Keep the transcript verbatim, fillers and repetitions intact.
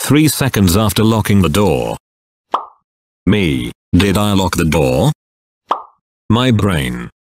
three seconds after locking the door. Me, did I lock the door? My brain.